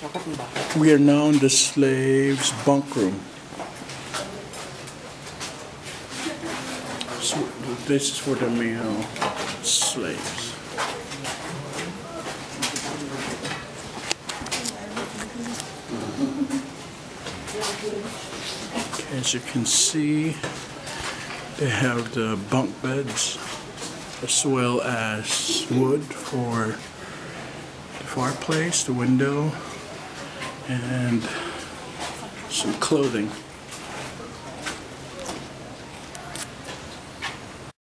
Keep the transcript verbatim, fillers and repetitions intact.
We are now in the slaves' bunk room. So this is for the male slaves. Okay, as you can see, they have the bunk beds as well as wood for the fireplace, the window, and some clothing.